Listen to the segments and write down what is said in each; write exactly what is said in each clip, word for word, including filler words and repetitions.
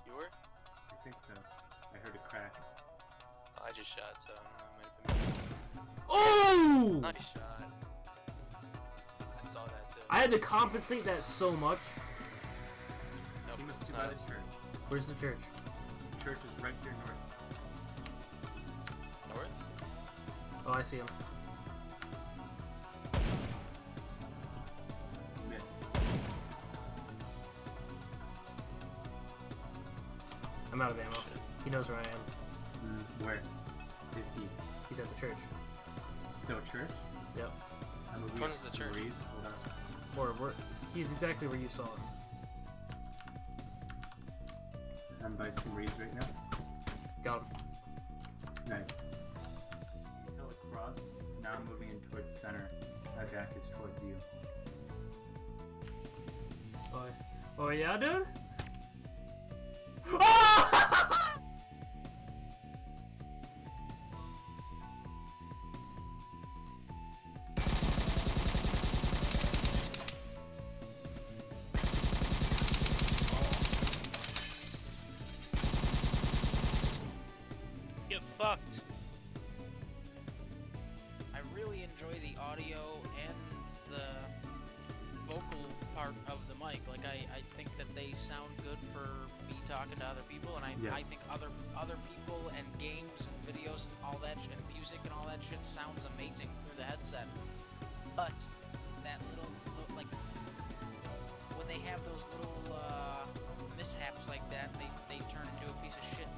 You were? I think so. I heard a crack. Oh, I just shot, so I don't know. Oh! Nice shot. I saw that too. I had to compensate that so much. Nope, Team of it's two not. by the church. Where's the church? Church is right here north. North? Oh, I see him. Miss. I'm out of ammo. Shit. He knows where I am. Mm, where is he? He's at the church. Still church? Yep. I'm Which one is the church? Reeds. Hold on. Or we're, he's exactly where you saw him. I'm by some reeds right now. Got him. Nice. Hill across. Now I'm moving in towards center. My back is towards you. Oh, oh yeah, dude? Ah! Get fucked. I really enjoy the audio and the vocal part of the mic. Like I, I think that they sound good for me talking to other people, and I, Yes. I think other other people and games and videos and all that shit, and music and all that shit sounds amazing through the headset. But that little, little like when they have those little uh, mishaps like that, they they turn into a piece of shit.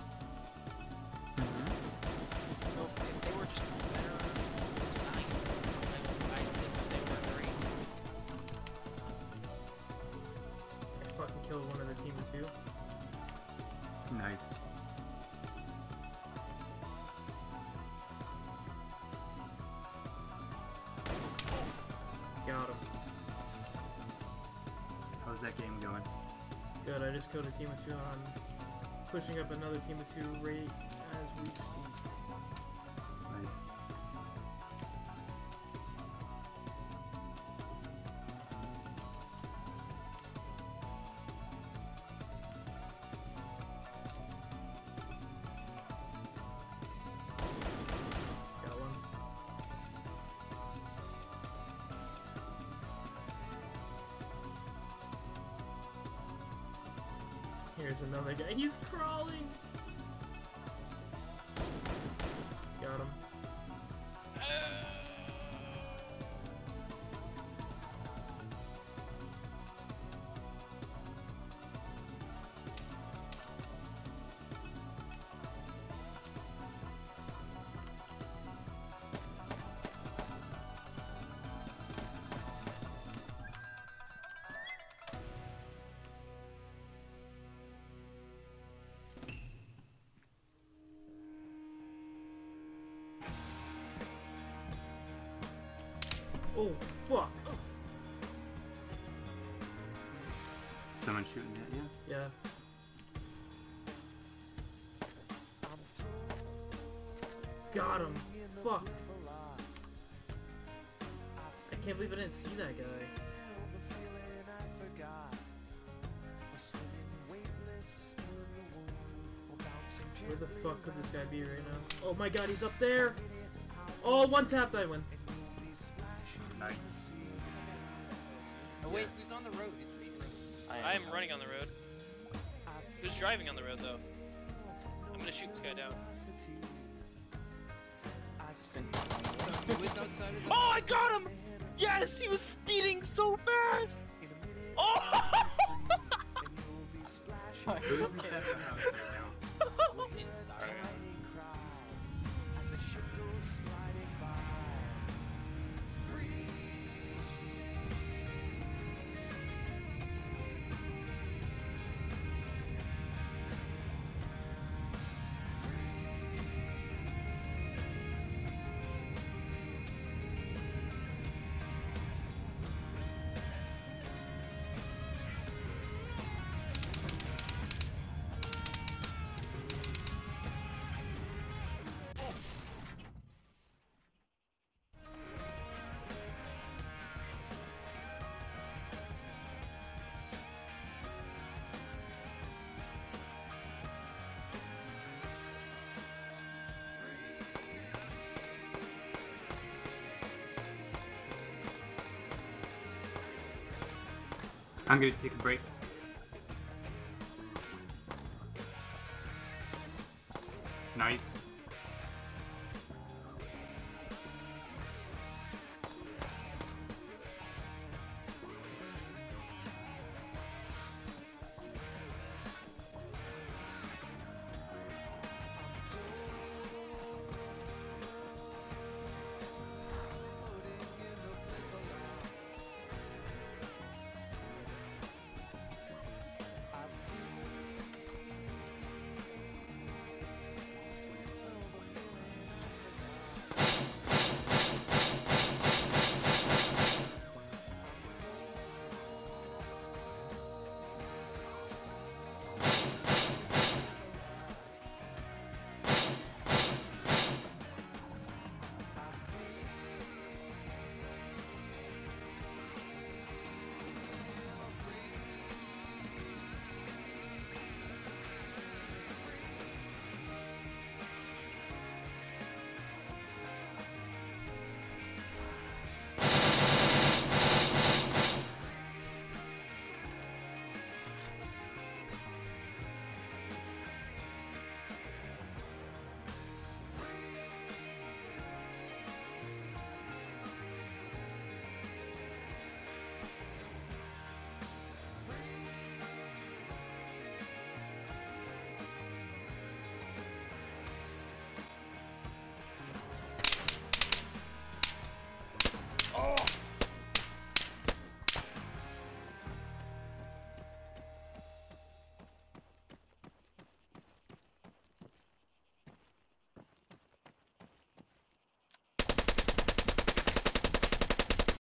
So if they were just better designed, like, I think that they were great. I fucking killed one of the team too. Nice. Got him. How's that game going? Good, I just killed a team of two. I'm pushing up another team of two right as we speak. Nice. Got one. Here's another guy. He's crawling. Got him. Oh, fuck. Someone shooting at you? Yeah. Got him. Fuck. I can't believe I didn't see that guy. Where the fuck could this guy be right now? Oh my god, he's up there! Oh, one tap, I win. Nice. Oh wait, he's on the road. He's main road. I am running on the road. Who's driving on the road though? I'm gonna shoot this guy down. Who is outside of the Oh, I got him! Yes, he was speeding so fast! Oh! Who's inside the house right now? inside? I'm gonna take a break. Nice.